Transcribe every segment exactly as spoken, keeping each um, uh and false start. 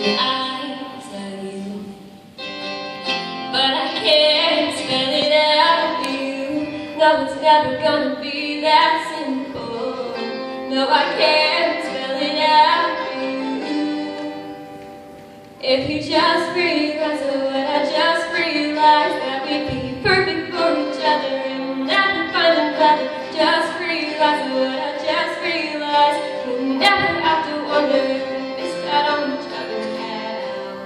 I tell you, but I can't spell it out for you. No, it's never gonna be that simple. No, I can't spell it out for you. If you just realize what I just realized, that we'd be perfect for each other and we'll never find another. Just realize what I just realized. We'll never have to wonder if we missed out on each other now.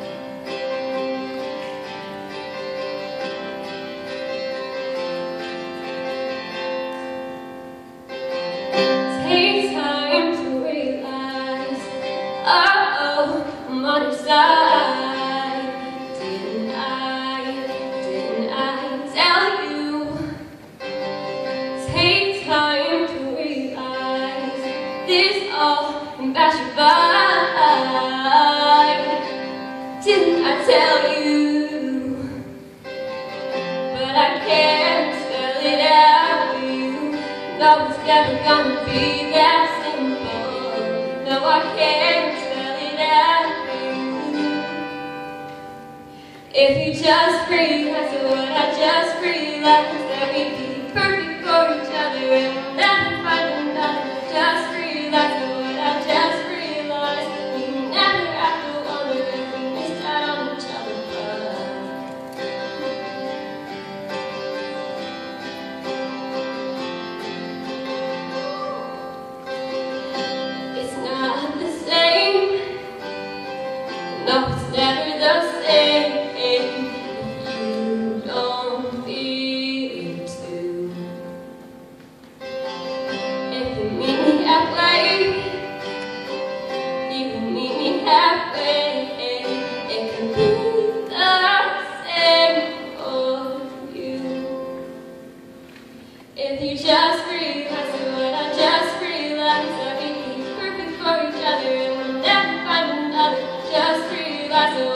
Take time to realize, oh, I'm on your side. Didn't I, didn't I tell you? Take time to realize this all can pass you by. Didn't I tell you? But I can't spell it out for you. No, it's never gonna be that simple. No, I can't spell it out for you. If you just realize what I just realized, that we'd be perfect for each other and we'll never find another. Just realize what I just realized. We never have to wonder if we missed out on each other. It's not the same. No, it's never the same. If you just realize what I just realized, that we'd be perfect for each other and we'll never find another. Just realize